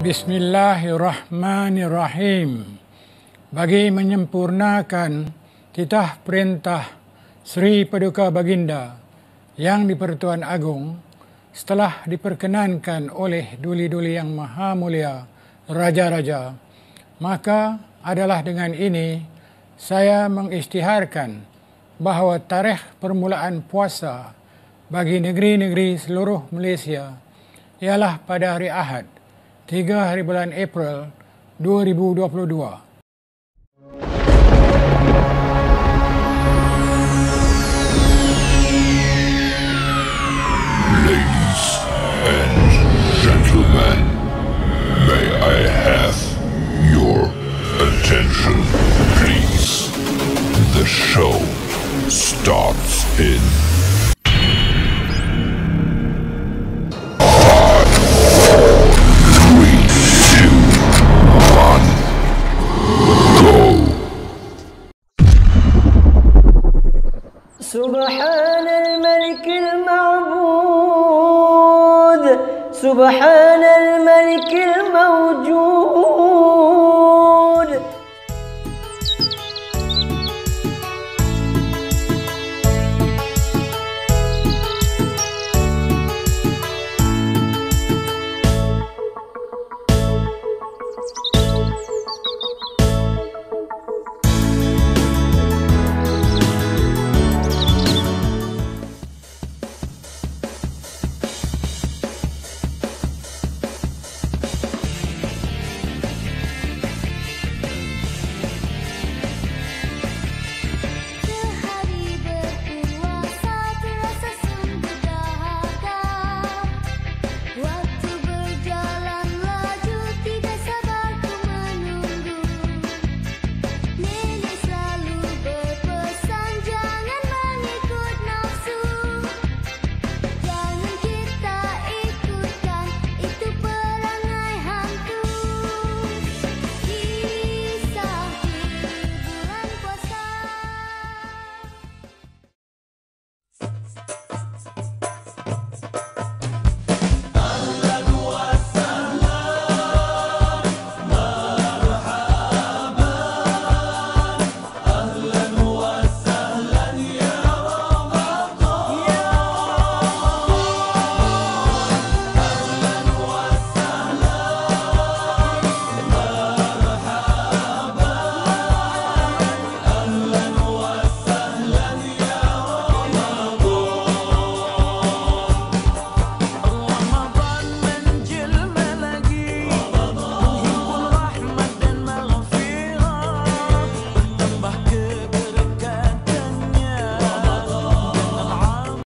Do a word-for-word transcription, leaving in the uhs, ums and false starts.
Bismillahirrahmanirrahim. Bagi menyempurnakan titah perintah Sri Paduka Baginda yang di-Pertuan Agong, setelah diperkenankan oleh duli-duli yang maha mulia, raja-raja, maka adalah dengan ini saya mengisytiharkan bahawa tarikh permulaan puasa bagi negeri-negeri seluruh Malaysia ialah pada hari Ahad, tiga hari bulan April dua ribu dua puluh dua. Ladies and gentlemen, may I have your attention, please? The show starts in سبحان الملك المعبود سبحان الملك